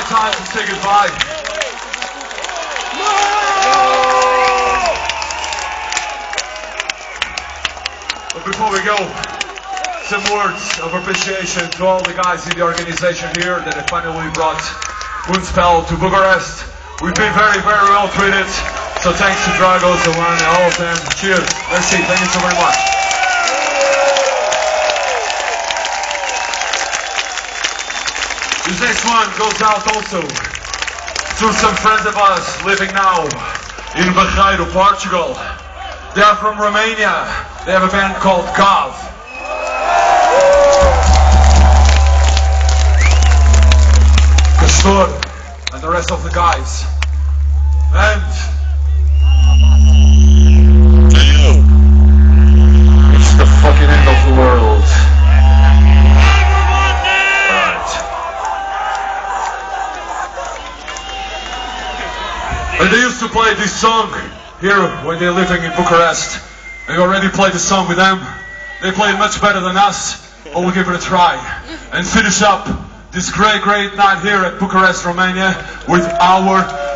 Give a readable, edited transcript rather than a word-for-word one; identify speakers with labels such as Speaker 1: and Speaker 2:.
Speaker 1: time to say goodbye. But before we go, some words of appreciation to all the guys in the organization here that have finally brought Moonspell to Bucharest. We've been very, very well treated. So thanks to Dragos, Alan, and all of them. Cheers. Merci. Thank you so very much. This next one goes out also to some friends of us living now in Begueiro, Portugal. They are from Romania. They have a band called Gav. Castor and the rest of the guys. And it's the fucking end of the world. Alright. And they used to play this song here when they're living in Bucharest. We already played the song with them. They played much better than us, but we'll give it a try. And finish up this great night here at Bucharest, Romania with our